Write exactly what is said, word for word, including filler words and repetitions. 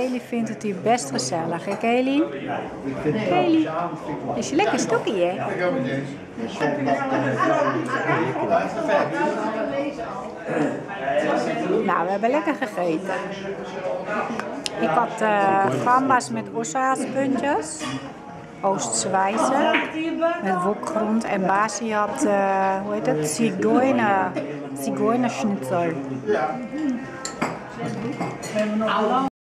Kelly vindt het hier best gezellig, hè Kelly? Kelly, is je lekker stokkie, hè? Nou, we hebben lekker gegeten. Ik had uh, gambas met ossaaspuntjes, Oosterse wijze, met wokgrond. En Basie had, uh, hoe heet het, Zigeuner, Zigeuner Schnitzel.